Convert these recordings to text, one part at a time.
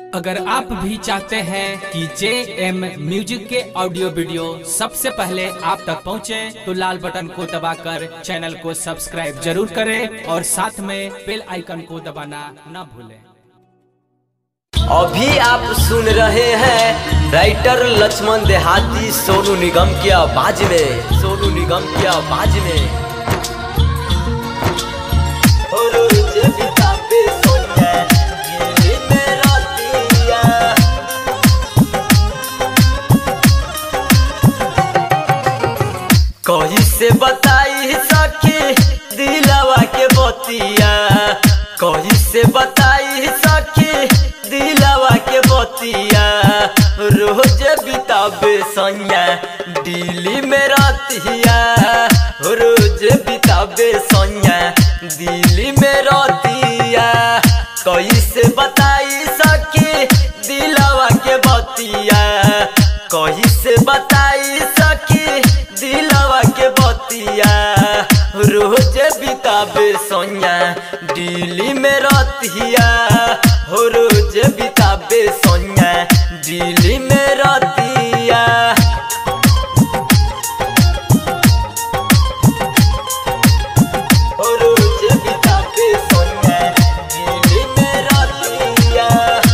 अगर आप भी चाहते हैं कि JM म्यूजिक के ऑडियो वीडियो सबसे पहले आप तक पहुंचे, तो लाल बटन को दबाकर चैनल को सब्सक्राइब जरूर करें और साथ में बेल आइकन को दबाना न भूलें। अभी आप सुन रहे हैं राइटर लक्ष्मण देहाती सोनू निगम की आवाज में, सोनू निगम की आवाज में। कहीं से बताई सखी दिलवा के बतिया, कहीं से बताई सखी दिलवा के बतिया। रोज बिताबे सैया दिल्ली में रहतिया, रोज बिताबे सैया दिल्ली में रहतिया। कहीं से बताई सखी दिलवा के बतिया, कहीं से बताई सखी दिलवा के बतिया। रोज बिताबे सैया दिल्ली में रहतिया, हो रोज बिताबे सैया दिल्ली में रहतिया। हो रोज बिताबे सैया दिल्ली में रहतिया।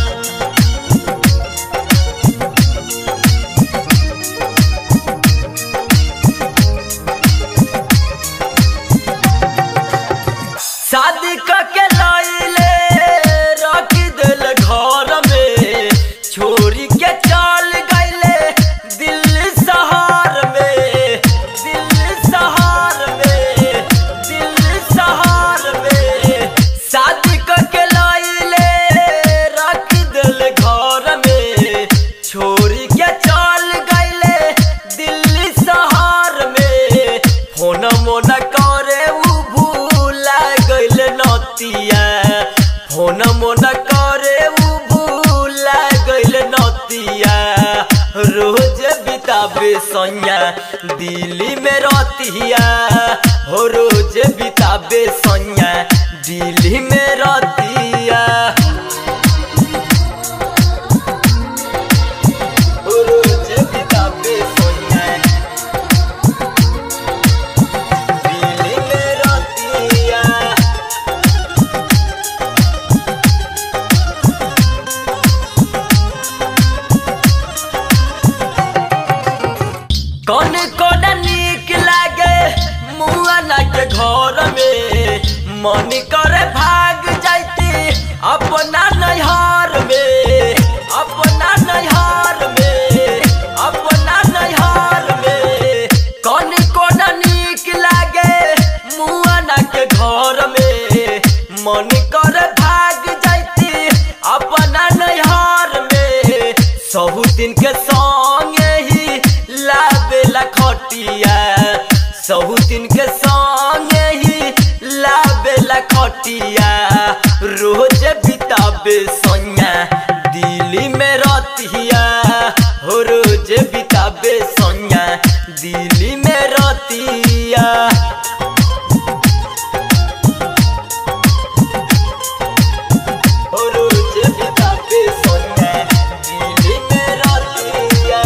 शादी करके लाइले रख दिल घर में, छोरी के चल गईले दिल्ली शहर में, दिल्ली शहर में, दिल्ली शहर में। शादी करके लाइले रख दिल घर में, छोरी के चल गईले दिल्ली शहर में। फोन मोन करे नतिया, फोन मोन करे भूला गइल नतिया। रोज बिताबे सैया दिल्ली में रहतिया, हो रोज बिताबे सैया दिल्ली में रहतिया। रोज बिताबे सैया दिल्ली में रहतिया। कौन कौन नीक लागे मुआना के घर में, मन करे भाग जाती अपना नैहर में, अपना नैहर में, अपना नैहर में। कौन कौन नीक लागे मुआना के घर में, मन करे भाग जाती अपना नैहर में। सहु दिन के संगे ही लाबेला खटिया, सहु दिन के संगे ही लाबेला खटिया। रोज बिताबे सैया दिल्ली में रहतिया, हो रोज बिताबे सैया दिल्ली में रहतिया। हो रोज बिताबे सैया दिल्ली में रहतिया।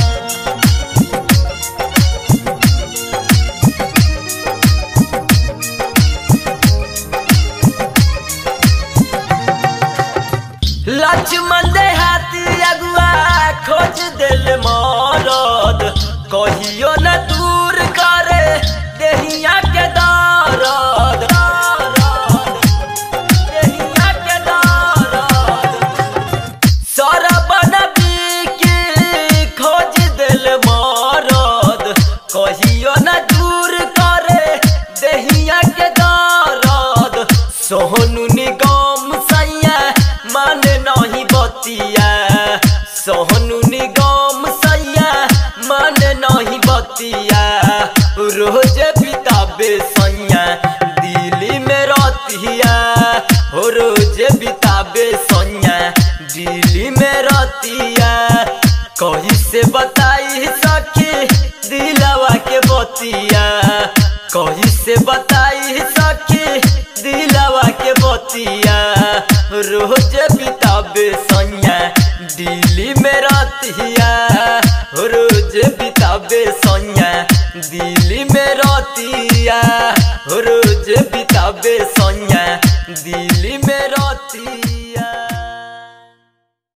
लक्ष्मण देहाती अगुआ खोज दिल मरद, कहियो न दूर करे देहिया के दर्द, देहिया के दर्द। सरबन बिकी खोज दिल मरद, कहियो न दूर करे देहिया के दर्द। सोनू निगम सैया माने नहीं बतिया, सोनू निगम सैया माने नहीं बतिया। रोज बिताबे सैया दिल्ली में रहतिया, हो रोज बिताबे सैया दिल्ली में रहतिया। कहीं से बताई सखी दिलवा के बतिया, कहीं से बताई सखी दिलवा के बतिया। रोज बिताबे सैया रतिया रोज बिताबे सोनिया दिल्ली में रतिया रोज बिताबे सोनिया दिल्ली